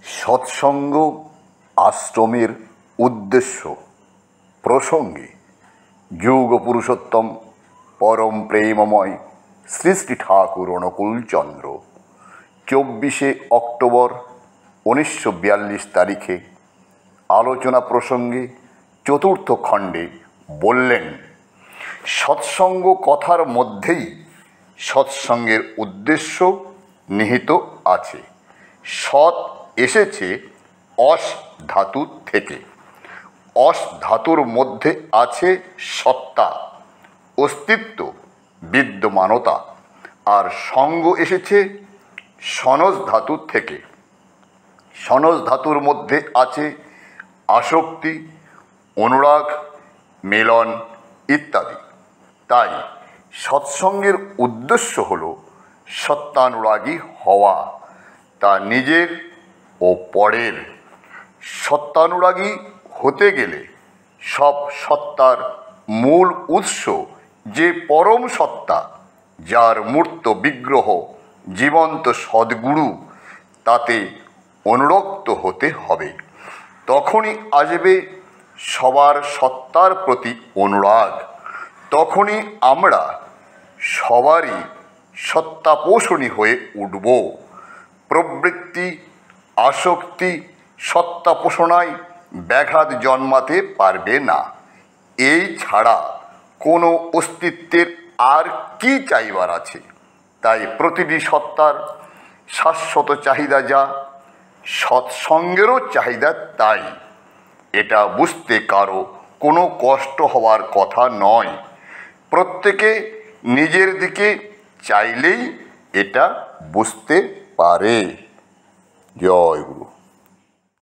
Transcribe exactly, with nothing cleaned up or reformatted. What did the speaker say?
সৎসঙ্গ আশ্রমের উদ্দেশ্য প্রসঙ্গে যোগ পুরুষোত্তম পরম প্রেমময় শ্রী শ্রী ঠাকুর অনুকূলচন্দ্র চব্বিশে অক্টোবর উনিশশো বিয়াল্লিশ তারিখে আলোচনা প্রসঙ্গে চতুর্থ খণ্ডে বললেন, সৎসঙ্গ কথার মধ্যেই সৎসঙ্গের উদ্দেশ্য নিহিত আছে। সৎ এসেছে অস ধাতু থেকে। অস ধাতুর মধ্যে আছে সত্তা, অস্তিত্ব, বিদ্যমানতা। আর সঙ্গ এসেছে সনজ ধাতু থেকে। সনজ ধাতুর মধ্যে আছে আসক্তি, অনুরাগ, মিলন ইত্যাদি। তাই সৎসঙ্গের উদ্দেশ্য হল সত্যানুরাগী হওয়া, তা নিজের ও পরের। সত্যানুরাগী হতে গেলে সব সত্তার মূল উৎস যে পরম সত্তা, যার মূর্ত বিগ্রহ জীবন্ত সদ্গুরু, তাতে অনুরক্ত হতে হবে। তখনই আসবে সবার সত্তার প্রতি অনুরাগ। তখনই আমরা সবারই সত্তাপোষণী হয়ে উঠব। প্রবৃত্তি, আসক্তি সত্তাপোষণায় ব্যাঘাত জন্মাতে পারবে না। এই ছাড়া কোনো অস্তিত্বের আর কি চাইবার আছে? তাই প্রতিটি সত্তার শাশ্বত চাহিদা যা, সৎসঙ্গেরও চাহিদা তাই। এটা বুঝতে কারো কোনো কষ্ট হওয়ার কথা নয়। প্রত্যেকে নিজের দিকে চাইলেই এটা বুঝতে পারে। জয় গুরু।